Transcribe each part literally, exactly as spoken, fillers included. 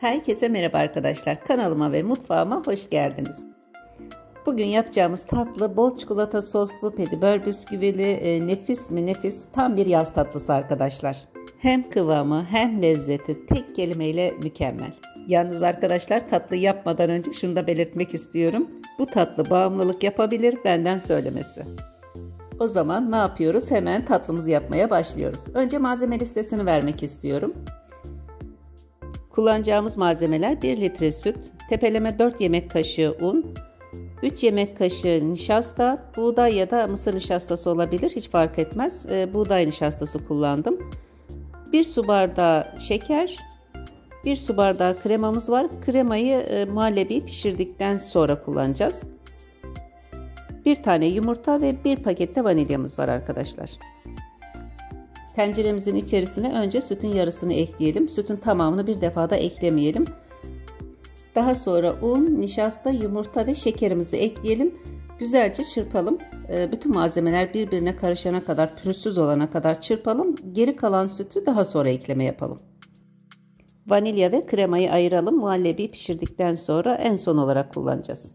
Herkese merhaba arkadaşlar. Kanalıma ve mutfağıma hoş geldiniz. Bugün yapacağımız tatlı bol çikolata soslu petibör bisküvili e, nefis mi nefis tam bir yaz tatlısı arkadaşlar. Hem kıvamı hem lezzeti tek kelimeyle mükemmel. Yalnız arkadaşlar tatlı yapmadan önce şunu da belirtmek istiyorum. Bu tatlı bağımlılık yapabilir, benden söylemesi. O zaman ne yapıyoruz? Hemen tatlımızı yapmaya başlıyoruz. Önce malzeme listesini vermek istiyorum. Kullanacağımız malzemeler bir litre süt, tepeleme dört yemek kaşığı un, üç yemek kaşığı nişasta, buğday ya da mısır nişastası olabilir, hiç fark etmez. E, buğday nişastası kullandım. bir su bardağı şeker, bir su bardağı kremamız var. Kremayı e, muhallebi pişirdikten sonra kullanacağız. bir tane yumurta ve bir pakette vanilyamız var arkadaşlar. Tenceremizin içerisine önce sütün yarısını ekleyelim. Sütün tamamını bir defada eklemeyelim. Daha sonra un, nişasta, yumurta ve şekerimizi ekleyelim. Güzelce çırpalım. Bütün malzemeler birbirine karışana kadar, pürüzsüz olana kadar çırpalım. Geri kalan sütü daha sonra ekleme yapalım. Vanilya ve kremayı ayıralım. Muhallebi pişirdikten sonra en son olarak kullanacağız.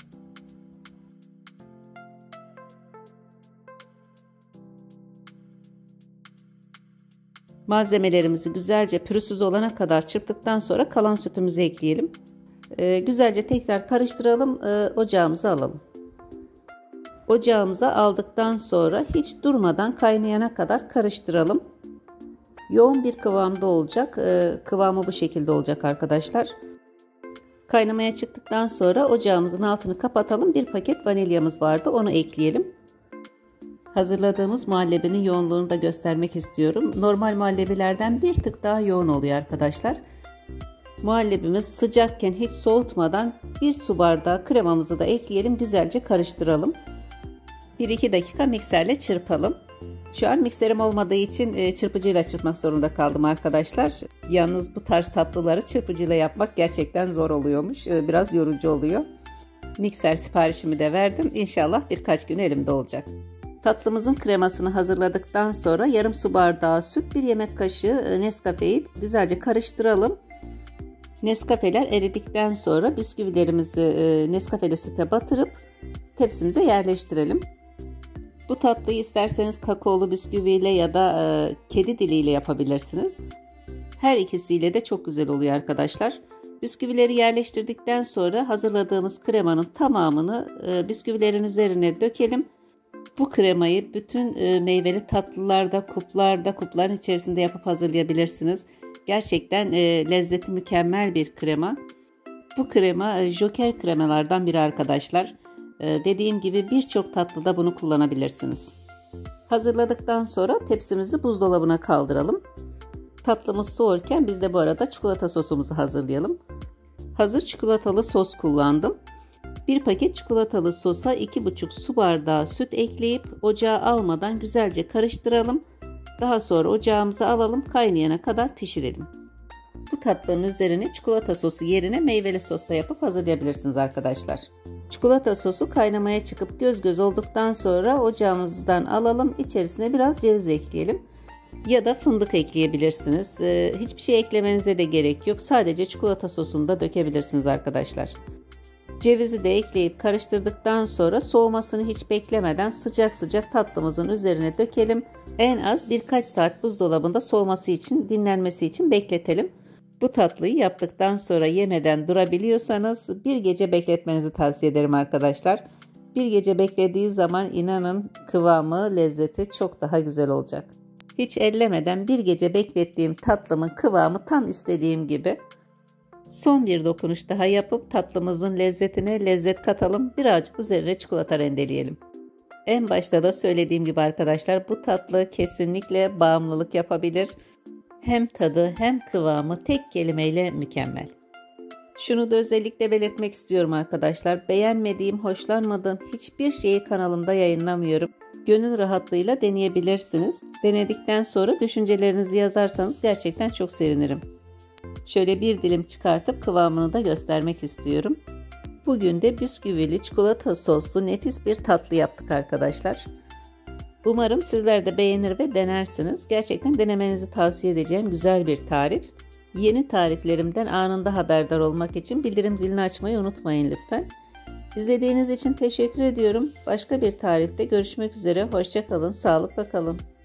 Malzemelerimizi güzelce pürüzsüz olana kadar çırptıktan sonra kalan sütümüzü ekleyelim. Ee, güzelce tekrar karıştıralım, e, ocağımıza alalım. Ocağımıza aldıktan sonra hiç durmadan kaynayana kadar karıştıralım. Yoğun bir kıvamda olacak. E, kıvamı bu şekilde olacak arkadaşlar. Kaynamaya çıktıktan sonra ocağımızın altını kapatalım. Bir paket vanilyamız vardı, onu ekleyelim. Hazırladığımız muhallebinin yoğunluğunu da göstermek istiyorum. Normal muhallebilerden bir tık daha yoğun oluyor arkadaşlar. Muhallebimiz sıcakken hiç soğutmadan bir su bardağı kremamızı da ekleyelim. Güzelce karıştıralım. bir iki dakika mikserle çırpalım. Şu an mikserim olmadığı için çırpıcıyla çırpmak zorunda kaldım arkadaşlar. Yalnız bu tarz tatlıları çırpıcıyla yapmak gerçekten zor oluyormuş. Biraz yorucu oluyor. Mikser siparişimi de verdim. İnşallah birkaç gün elimde olacak. Tatlımızın kremasını hazırladıktan sonra yarım su bardağı süt, bir yemek kaşığı Nescafe'yi güzelce karıştıralım. Nescafe'ler eridikten sonra bisküvilerimizi Nescafe'li süte batırıp tepsimize yerleştirelim. Bu tatlıyı isterseniz kakaolu bisküviyle ya da kedi diliyle yapabilirsiniz. Her ikisiyle de çok güzel oluyor arkadaşlar. Bisküvileri yerleştirdikten sonra hazırladığımız kremanın tamamını bisküvilerin üzerine dökelim. Bu kremayı bütün e, meyveli tatlılarda, kuplarda, kupların içerisinde yapıp hazırlayabilirsiniz. Gerçekten e, lezzeti mükemmel bir krema. Bu krema e, joker kremalardan biri arkadaşlar. E, dediğim gibi birçok tatlıda bunu kullanabilirsiniz. Hazırladıktan sonra tepsimizi buzdolabına kaldıralım. Tatlımız soğurken biz de bu arada çikolata sosumuzu hazırlayalım. Hazır çikolatalı sos kullandım. bir paket çikolatalı sosa iki buçuk su bardağı süt ekleyip ocağa almadan güzelce karıştıralım. Daha sonra ocağımıza alalım, kaynayana kadar pişirelim. Bu tatlının üzerine çikolata sosu yerine meyveli sos da yapıp hazırlayabilirsiniz arkadaşlar. Çikolata sosu kaynamaya çıkıp göz göz olduktan sonra ocağımızdan alalım. İçerisine biraz ceviz ekleyelim. Ya da fındık ekleyebilirsiniz. Hiçbir şey eklemenize de gerek yok. Sadece çikolata sosunu da dökebilirsiniz arkadaşlar. Cevizi de ekleyip karıştırdıktan sonra soğumasını hiç beklemeden sıcak sıcak tatlımızın üzerine dökelim. En az birkaç saat buzdolabında soğuması için, dinlenmesi için bekletelim. Bu tatlıyı yaptıktan sonra yemeden durabiliyorsanız bir gece bekletmenizi tavsiye ederim arkadaşlar. Bir gece beklediği zaman inanın kıvamı, lezzeti çok daha güzel olacak. Hiç ellemeden bir gece beklettiğim tatlımın kıvamı tam istediğim gibi. Son bir dokunuş daha yapıp tatlımızın lezzetine lezzet katalım. Birazcık üzerine çikolata rendeleyelim. En başta da söylediğim gibi arkadaşlar, bu tatlı kesinlikle bağımlılık yapabilir. Hem tadı hem kıvamı tek kelimeyle mükemmel. Şunu da özellikle belirtmek istiyorum arkadaşlar. Beğenmediğim, hoşlanmadığım hiçbir şeyi kanalımda yayınlamıyorum. Gönül rahatlığıyla deneyebilirsiniz. Denedikten sonra düşüncelerinizi yazarsanız gerçekten çok sevinirim. Şöyle bir dilim çıkartıp kıvamını da göstermek istiyorum. Bugün de bisküvili çikolata soslu nefis bir tatlı yaptık arkadaşlar. Umarım sizler de beğenir ve denersiniz. Gerçekten denemenizi tavsiye edeceğim güzel bir tarif. Yeni tariflerimden anında haberdar olmak için bildirim zilini açmayı unutmayın lütfen. İzlediğiniz için teşekkür ediyorum. Başka bir tarifte görüşmek üzere. Hoşça kalın, sağlıkla kalın.